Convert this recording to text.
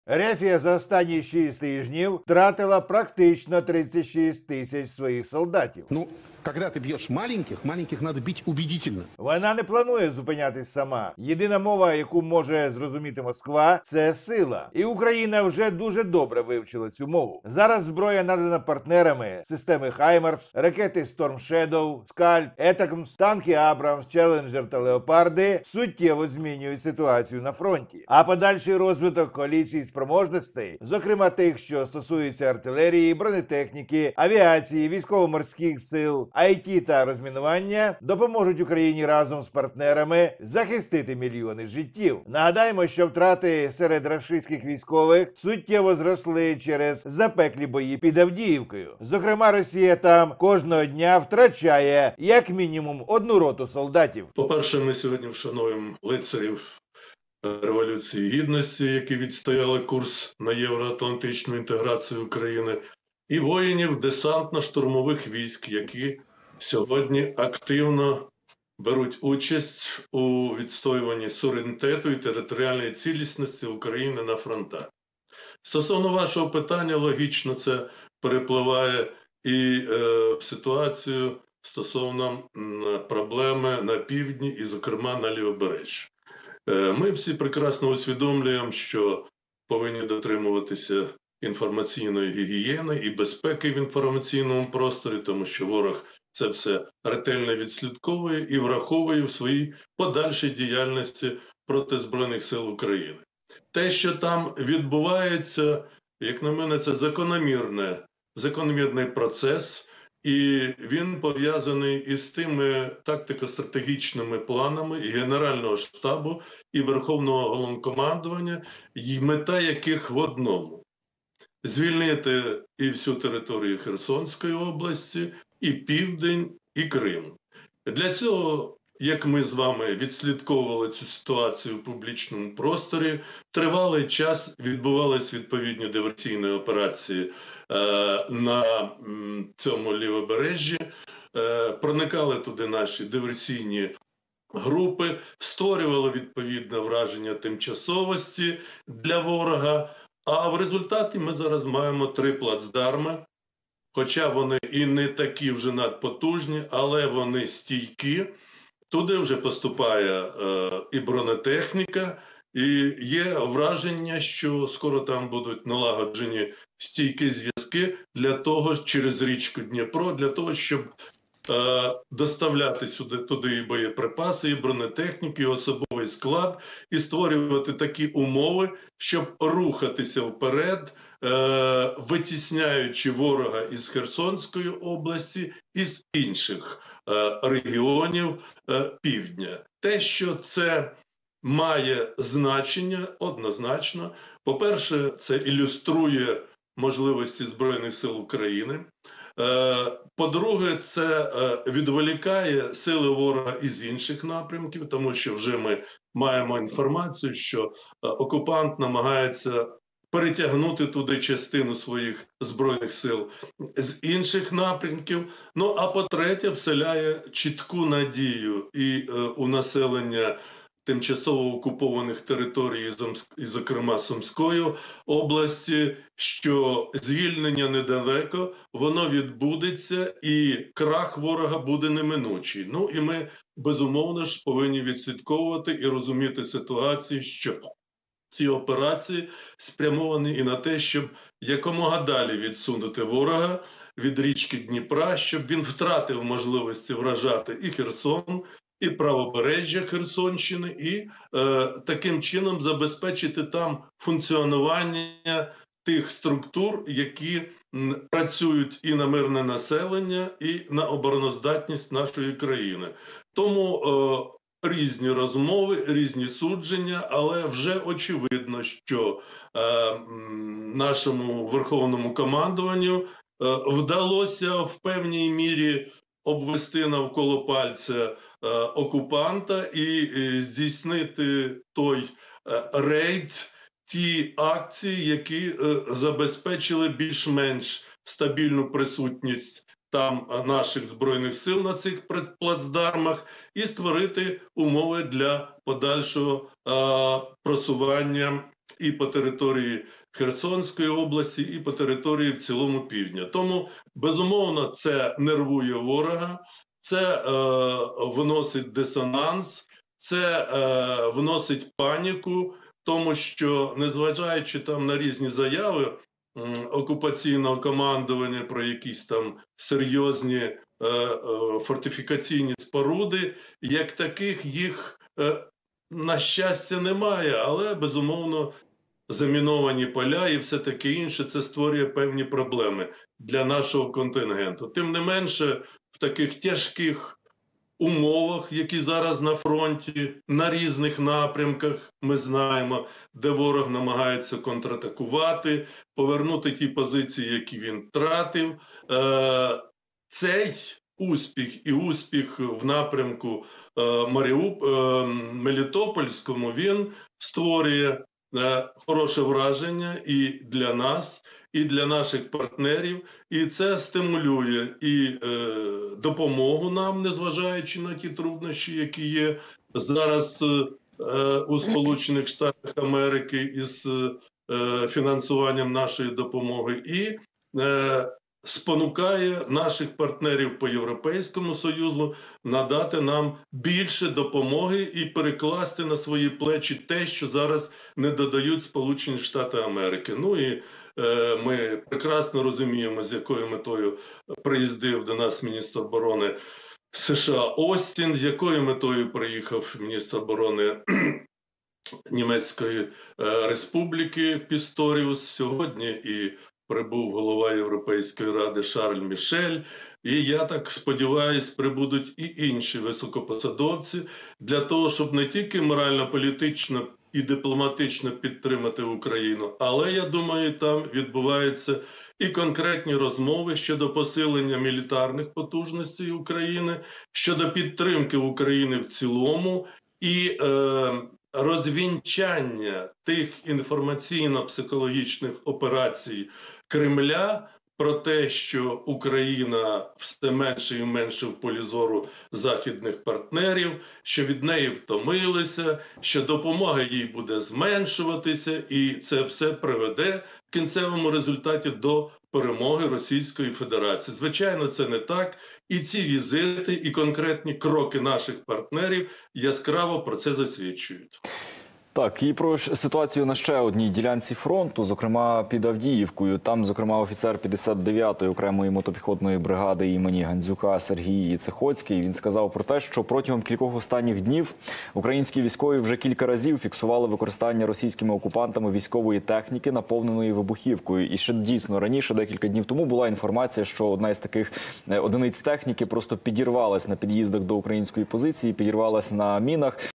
Рефія за останні 6 тижнів втратила практично 36 тисяч своїх солдатів. Ну, когда ты бьешь маленьких надо бить убедительно. Вона не планує зупинятись сама. Єдина мова, яку може зрозуміти Москва, це сила. І Україна вже дуже добре вивчила цю мову. Зараз зброя надана партнерами: системи Хаймарс, ракети Storm Shadow, Скальп, Етакмс, танки Абрамс, Челенджер та Леопарди суттєво змінюють ситуацію на фронті. А подальший розвиток коаліції спроможностей, зокрема тих, що стосуються артилерії, бронетехніки, авіації, військово-морських сил, IT та розмінування, допоможуть Україні разом з партнерами захистити мільйони життів. Нагадаємо, що втрати серед рашистських військових суттєво зросли через запеклі бої під Авдіївкою. Зокрема, Росія там кожного дня втрачає як мінімум 1 роту солдатів. По-перше, ми сьогодні вшановуємо лицарів Революції Гідності, які відстояли курс на євроатлантичну інтеграцію України, і воїнів десантно-штурмових військ, які сьогодні активно беруть участь у відстоюванні суверенітету і територіальної цілісності України на фронтах. Стосовно вашого питання, логічно це перепливає і в ситуацію стосовно проблеми на півдні і, зокрема, на Лівобережжі. Ми всі прекрасно усвідомлюємо, що повинні дотримуватися інформаційної гігієни і безпеки в інформаційному просторі, тому що ворог це все ретельно відслідковує і враховує в своїй подальшій діяльності проти Збройних сил України. Те, що там відбувається, як на мене, це закономірний процес, і він пов'язаний із тими тактико-стратегічними планами і Генерального штабу, і Верховного Головнокомандування, і мета яких в одному – звільнити і всю територію Херсонської області, і Південь, і Крим. Для цього, як ми з вами відслідковували цю ситуацію в публічному просторі, тривалий час відбувалися відповідні диверсійні операції на цьому лівобережжі, проникали туди наші диверсійні групи, створювали відповідне враження тимчасовості для ворога, а в результаті ми зараз маємо 3 плацдарми, хоча вони і не такі вже надпотужні, але вони стійкі. Туди вже поступає і бронетехніка, і є враження, що скоро там будуть налагоджені стійкі зв'язки для того, через річку Дніпро, для того, щоб доставляти туди і боєприпаси, і бронетехніку, і особовий склад, і створювати такі умови, щоб рухатися вперед, витісняючи ворога із Херсонської області і з інших регіонів півдня. Те, що це має значення, однозначно. По-перше, це ілюструє можливості Збройних сил України. По-друге, це відволікає сили ворога із інших напрямків, тому що вже ми маємо інформацію, що окупант намагається перетягнути туди частину своїх Збройних сил з інших напрямків. Ну, а по-третє, вселяє чітку надію і у населення тимчасово окупованих територій, і, зокрема, Сумської області, що звільнення недалеко, воно відбудеться і крах ворога буде неминучий. Ну і ми, безумовно ж, повинні відслідковувати і розуміти ситуацію, що ці операції спрямовані і на те, щоб якомога далі відсунути ворога від річки Дніпра, щоб він втратив можливості вражати і Херсон, і правобережжя Херсонщини, і таким чином забезпечити там функціонування тих структур, які працюють і на мирне населення, і на обороноздатність нашої країни. Тому різні розмови, різні судження, але вже очевидно, що нашому Верховному командуванню вдалося в певній мірі обвести навколо пальця окупанта і здійснити той рейд, ті акції, які забезпечили більш-менш стабільну присутність там наших Збройних сил на цих плацдармах і створити умови для подальшого просування і по території Херсонської області, і по території в цілому півдня. Тому, безумовно, це нервує ворога, це вносить дисонанс, це вносить паніку, тому що, незважаючи там на різні заяви окупаційного командування про якісь там серйозні фортифікаційні споруди, як таких їх, на щастя, немає, але, безумовно, заміновані поля і все таке інше, це створює певні проблеми для нашого контингенту. Тим не менше, в таких тяжких умовах, які зараз на фронті, на різних напрямках, ми знаємо, де ворог намагається контратакувати, повернути ті позиції, які він втратив. Цей успіх і успіх в напрямку Мелітопольському, він створює хороше враження і для нас, і для наших партнерів, і це стимулює і допомогу нам, незважаючи на ті труднощі, які є зараз у Сполучених Штатах Америки із фінансуванням нашої допомоги, і спонукає наших партнерів по Європейському Союзу надати нам більше допомоги і перекласти на свої плечі те, що зараз не додають Сполучені Штати Америки. Ну і ми прекрасно розуміємо, з якою метою приїздив до нас міністр оборони США Остін, з якою метою приїхав міністр оборони Німецької Республіки Пісторіус. Сьогодні і прибув голова Європейської ради Шарль Мішель. І я так сподіваюся, прибудуть і інші високопосадовці для того, щоб не тільки морально-політично і дипломатично підтримати Україну, але, я думаю, там відбуваються і конкретні розмови щодо посилення мілітарних потужностей України, щодо підтримки України в цілому і розвінчання тих інформаційно-психологічних операцій Кремля про те, що Україна все менше і менше в полі зору західних партнерів, що від неї втомилися, що допомога їй буде зменшуватися, і це все приведе в кінцевому результаті до перемоги Російської Федерації. Звичайно, це не так. І ці візити, і конкретні кроки наших партнерів яскраво про це засвідчують. Так, і про ситуацію на ще одній ділянці фронту, зокрема під Авдіївкою. Там, зокрема, офіцер 59-ї окремої мотопіхотної бригади імені Гандзюка Сергій Цехоцький. Він сказав про те, що протягом кількох останніх днів українські військові вже кілька разів фіксували використання російськими окупантами військової техніки, наповненої вибухівкою. І ще дійсно раніше, декілька днів тому, була інформація, що одна із таких одиниць техніки просто підірвалась на під'їздах до української позиції, підірвалась на мінах.